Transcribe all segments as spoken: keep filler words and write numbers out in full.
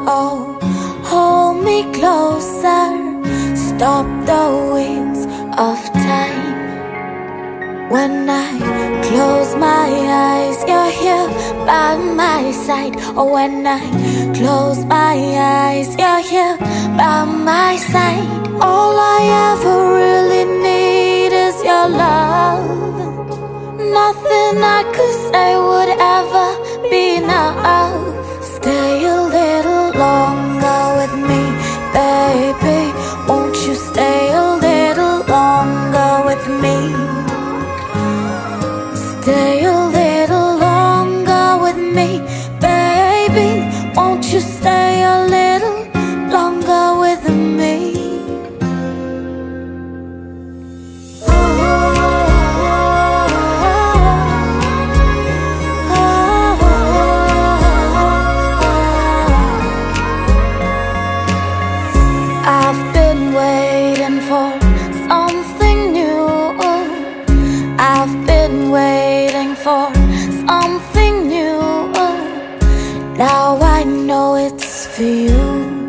oh, hold me closer, stop the wheels of time. When I close my eyes, you're here by my side. Oh, when I close my eyes, you're here by my side. All I ever really need is your love. Nothing I could say would ever be enough. Stay a little longer with me, baby. Won't you stay a little longer with me? Stay a little longer with me, baby. Won't you stay a little longer with me? I've been waiting for something new. I've been waiting for something new. Now I know it's for you.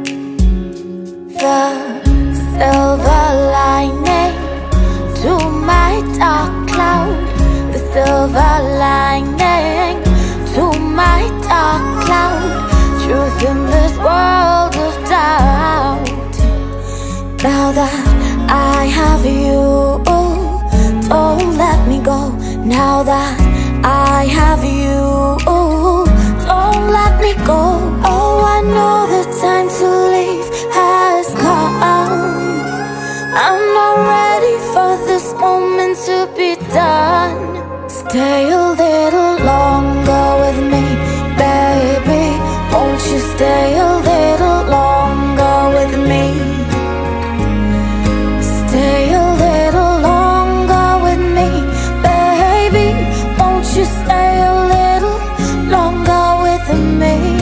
The silver lining to my dark cloud. The silver lining to my dark cloud. Truth in this world of doubt. Now that I have you, don't let me go. Now that I have you, don't let me go. Oh, I know the time to leave has come. I'm not ready for this moment to be done. Stay a little longer with me, baby. Won't you stay a little longer with me? Stay a little longer with me, baby. Won't you stay a little longer with me?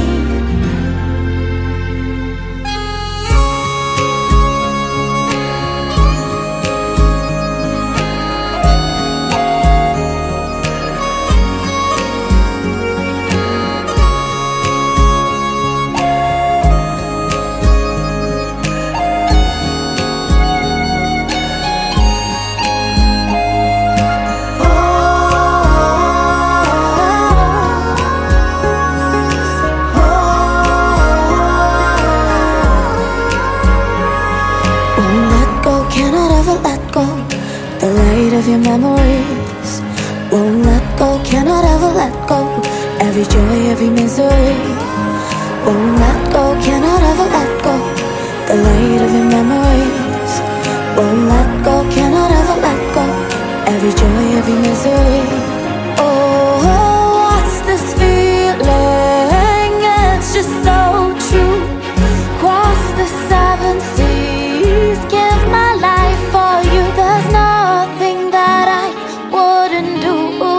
Cannot ever let go. The light of your memories won't let go. Cannot ever let go. Every joy, every misery won't let go. Cannot ever let go. The light of your memories won't let go. Cannot ever let go. Every joy, every misery. Oh, what's this feeling? It's just so true. Cross the seven seas, give my life for you. There's nothing that I wouldn't do.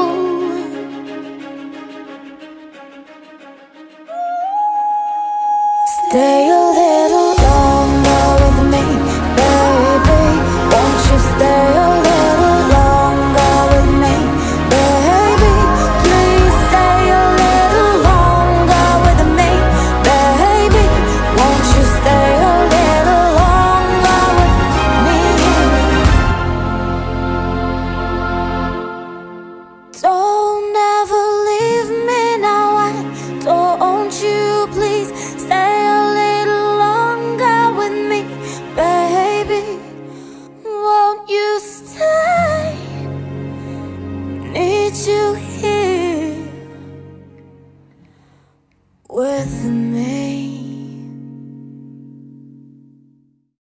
Stay a little longer with me, baby. Won't you stay